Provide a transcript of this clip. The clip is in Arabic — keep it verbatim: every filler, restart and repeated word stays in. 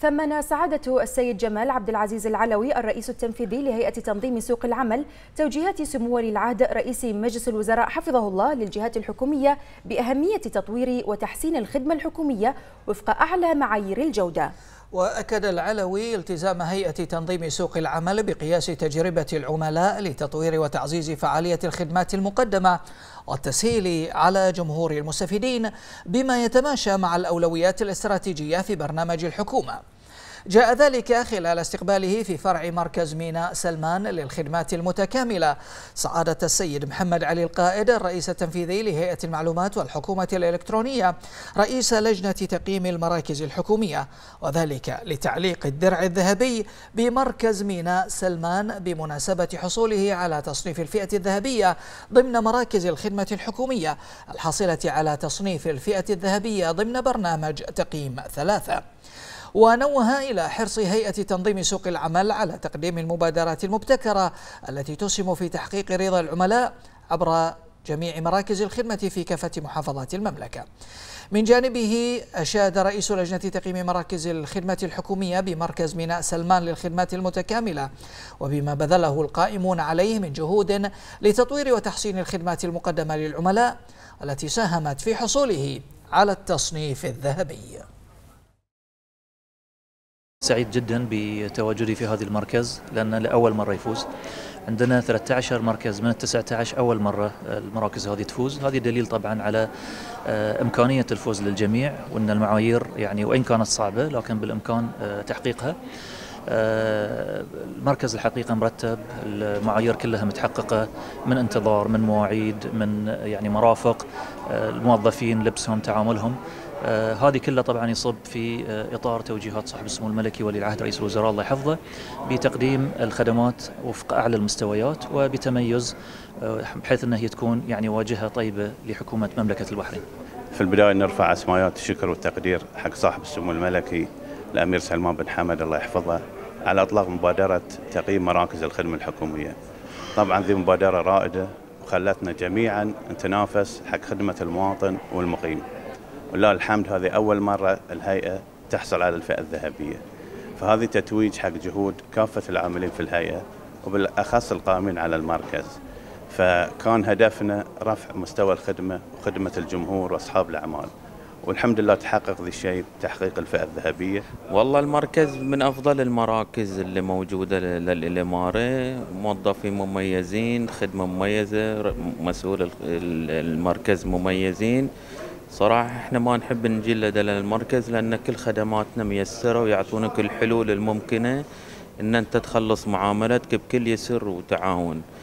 ثمن سعادة السيد جمال عبد العزيز العلوي الرئيس التنفيذي لهيئة تنظيم سوق العمل توجيهات سمو ولي العهد رئيس مجلس الوزراء حفظه الله للجهات الحكومية بأهمية تطوير وتحسين الخدمة الحكومية وفق أعلى معايير الجودة. وأكد العلوي التزام هيئة تنظيم سوق العمل بقياس تجربة العملاء لتطوير وتعزيز فعالية الخدمات المقدمة والتسهيل على جمهور المستفيدين بما يتماشى مع الأولويات الاستراتيجية في برنامج الحكومة. جاء ذلك خلال استقباله في فرع مركز ميناء سلمان للخدمات المتكاملة سعادة السيد محمد علي القائد الرئيس التنفيذي لهيئة المعلومات والحكومة الإلكترونية رئيس لجنة تقييم المراكز الحكومية، وذلك لتعليق الدرع الذهبي بمركز ميناء سلمان بمناسبة حصوله على تصنيف الفئة الذهبية ضمن مراكز الخدمة الحكومية الحاصلة على تصنيف الفئة الذهبية ضمن برنامج تقييم ثلاثة. ونوه إلى حرص هيئة تنظيم سوق العمل على تقديم المبادرات المبتكرة التي تسهم في تحقيق رضا العملاء عبر جميع مراكز الخدمة في كافة محافظات المملكة. من جانبه أشاد رئيس لجنة تقييم مراكز الخدمة الحكومية بمركز ميناء سلمان للخدمات المتكاملة وبما بذله القائمون عليه من جهود لتطوير وتحسين الخدمات المقدمة للعملاء التي ساهمت في حصوله على التصنيف الذهبي. سعيد جدا بتواجدي في هذا المركز لأن لأول مرة يفوز. عندنا ثلاثة عشر مركز من التسعة عشر أول مرة المراكز هذه تفوز. هذه دليل طبعا على إمكانية الفوز للجميع وأن المعايير يعني وإن كانت صعبة لكن بالإمكان تحقيقها. المركز الحقيقة مرتب، المعايير كلها متحققة من انتظار، من مواعيد، من يعني مرافق، الموظفين لبسهم، تعاملهم. آه هذه كلها طبعا يصب في آه إطار توجيهات صاحب السمو الملكي ولي العهد رئيس الوزراء الله يحفظه بتقديم الخدمات وفق أعلى المستويات وبتميز آه بحيث أنها هي تكون يعني واجهة طيبة لحكومة مملكة البحرين. في البداية نرفع أسمايات الشكر والتقدير حق صاحب السمو الملكي الأمير سلمان بن حمد الله يحفظه على إطلاق مبادرة تقييم مراكز الخدمة الحكومية. طبعا ذي مبادرة رائدة وخلتنا جميعا نتنافس حق خدمة المواطن والمقيم. ولله الحمد هذه أول مرة الهيئة تحصل على الفئة الذهبية، فهذه تتويج حق جهود كافة العاملين في الهيئة وبالأخص القائمين على المركز. فكان هدفنا رفع مستوى الخدمة وخدمة الجمهور وأصحاب الأعمال، والحمد لله تحقق ذي الشيء بتحقيق الفئة الذهبية. والله المركز من أفضل المراكز اللي موجودة للإمارة، موظفين مميزين، خدمة مميزة، مسؤول المركز مميزين. صراحة احنا ما نحب نجي لدى المركز لأن كل خدماتنا ميسرة ويعطونك الحلول الممكنة ان انت تخلص معاملتك بكل يسر وتعاون.